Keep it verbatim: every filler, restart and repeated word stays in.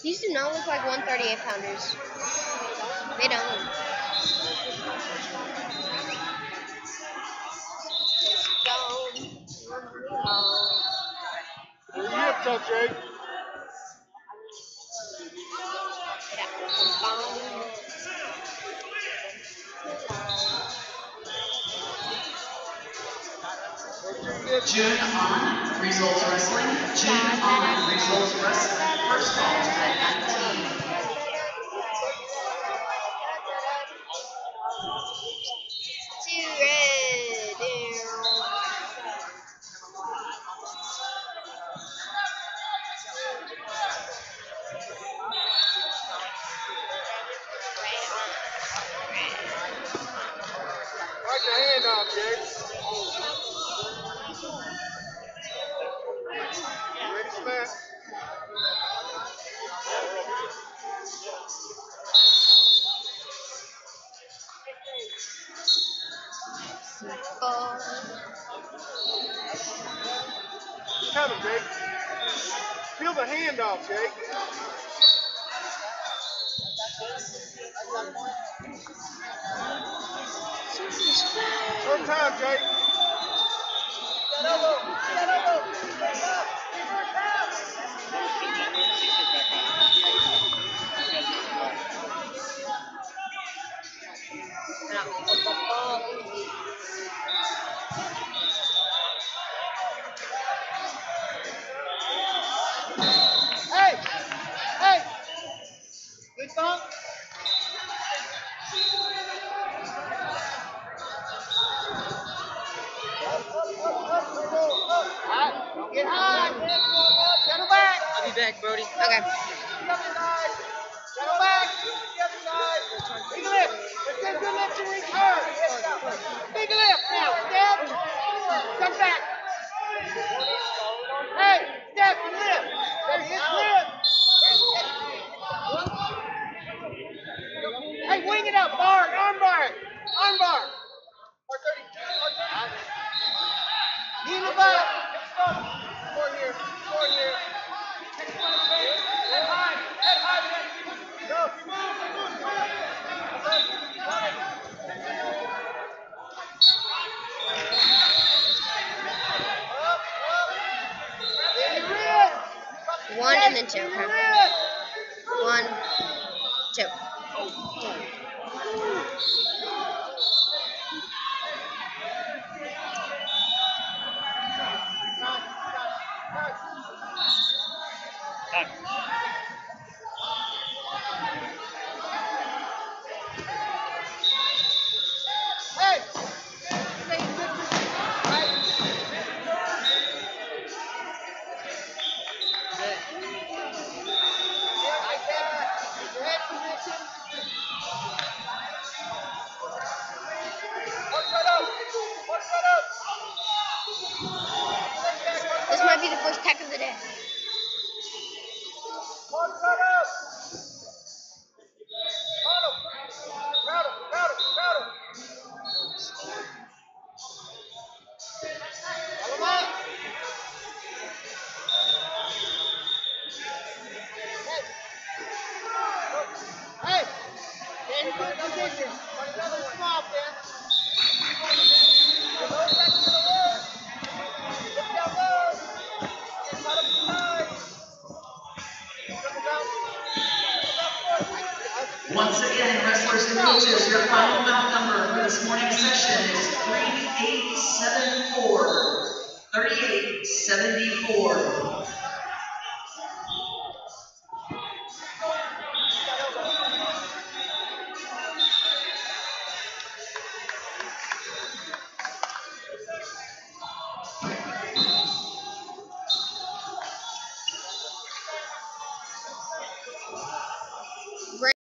These do not look like one thirty-eight pounders. They don't. Where you at, Tuck, Jake? June on Results Wrestling. June on Results Wrestling. First call at nineteen. Too red. Wipe your hand off, Jake. Ready, smash? Coming, Jake. Peel the hand off, Jake. One time, Jake. Hey! Hey! Good thump. Don't get high. Settle back. I'll be back, Brody. Okay. The other side. Settle back. The other side. Big lift. Let's get a good lift to reach hard. Big lift now. Step. Come back. Hey, step and lift. There he is. Lift. Hey, wing it up. Bar. Arm bar. Arm bar. Knee in the butt. Four here. Four here. Head high. Head high. Go. Move. Move. Move. One and then two. Okay. One, two. Hey! This might be the first tech of the day. Hey! Get in good position. Another small there. Once again, wrestlers and coaches, your final mount number for this morning's session is three eight seven four. three eight seven four.